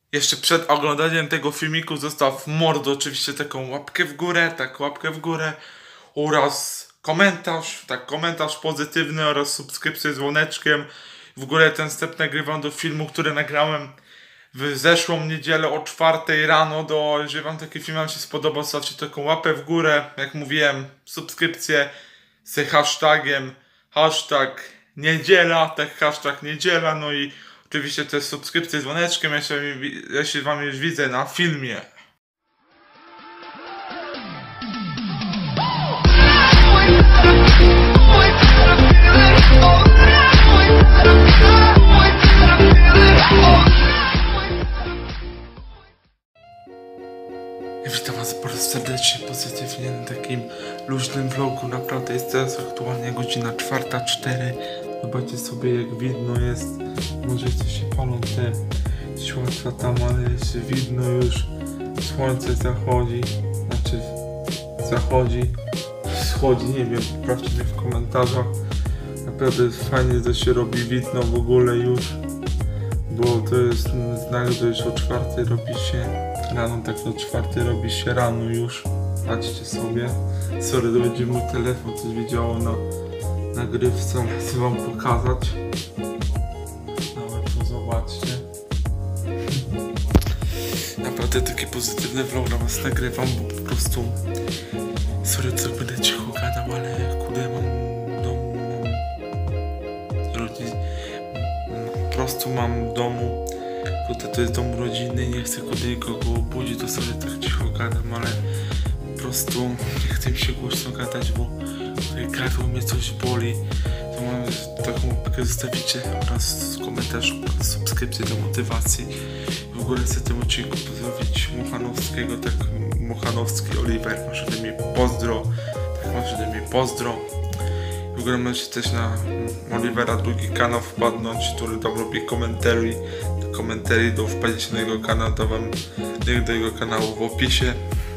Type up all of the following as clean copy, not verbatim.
Jeszcze przed oglądaniem tego filmiku zostaw mordo oczywiście taką łapkę w górę, oraz komentarz pozytywny oraz subskrypcję z dzwoneczkiem. W ogóle ten wstęp nagrywam do filmu, który nagrałem w zeszłą niedzielę o 4 rano. Jeżeli wam taki film się spodobał, zostawcie taką łapę w górę, jak mówiłem, subskrypcję z hashtagiem #niedziela, #niedziela, no i oczywiście też subskrypcję z dzwoneczkiem, jeśli wam już widzę na filmie. Witam was bardzo serdecznie, pozytywnie na takim luźnym vlogu. Naprawdę jest teraz aktualnie godzina 4:04. Zobaczcie sobie, jak widno jest. Może coś się palą te światła tam, ale jeszcze widno już. Słońce zachodzi. Wschodzi, nie wiem, poprawcie mnie w komentarzach. Naprawdę jest fajnie, że się robi widno w ogóle już. Bo to jest znak, że już o 4 robi się rano, tak o 4 robi się rano już. Patrzcie sobie. Sorry, to będzie mój telefon, coś widziało na nagrywce, ale chcę wam pokazać. Nawet to zobaczcie. Naprawdę taki pozytywny vlog na was nagrywam, bo po prostu... Sorry, co będę cicho gadał, ale kurde, po prostu mam w domu, kurde, to jest dom rodzinny, nie chcę kurde nikogo obudzić, to sobie tak cicho gadam, ale po prostu nie chcę mi się głośno gadać, bo gardło mnie coś boli. To mam taką łapkę, zostawicie oraz komentarz, subskrypcję do motywacji. W ogóle chcę tym odcinku pozdrowić Mochanowskiego, tak, Mochanowski Oliver, masz ode mnie pozdro, tak, masz ode mnie pozdro. W ogóle możecie też na Olivera drugi kanał wpadnąć, który tam robi komentarzy, do wpadzić na jego kanał, dawam link do jego kanału w opisie.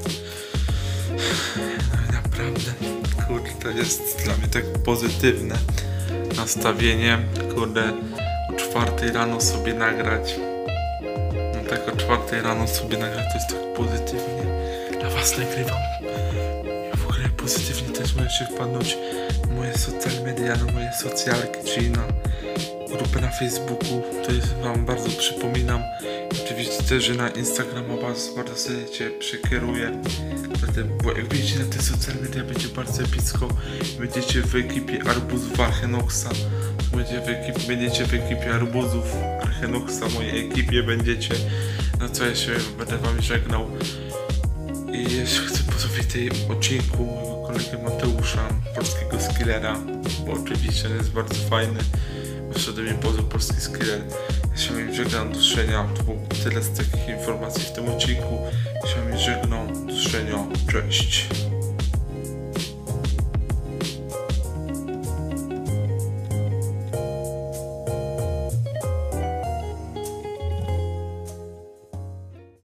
No i naprawdę, kurde, to jest dla mnie tak pozytywne nastawienie, kurde, o 4 rano sobie nagrać. No tak o 4 rano sobie nagrać, to jest tak pozytywnie. Dla was nagrywam. I w ogóle pozytywnie też możecie wpadnąć na moje social media, na moje socjalki, czyli na grupę na Facebooku. To jest wam bardzo przypominam. Oczywiście też, że na Instagrama was bardzo serdecznie przekieruję. Bo jak widzicie, na te social media będzie bardzo epicko. Będziecie w ekipie Arbuzów Archenoxa. Będziecie w ekipie Arbuzów Archenoxa, w mojej ekipie będziecie. No co ja się będę wam żegnał. I jeszcze chcę pozdrowić w tym odcinku mojego kolegę Mateusza, polskiego skillera, bo oczywiście on jest bardzo fajny. Jeszcze ode mnie pozdrow, polski skiller. Ja się wam żegnam, do usłyszenia. To było tyle z takich informacji w tym odcinku. Ja się wam żegnam, do usłyszenia, cześć.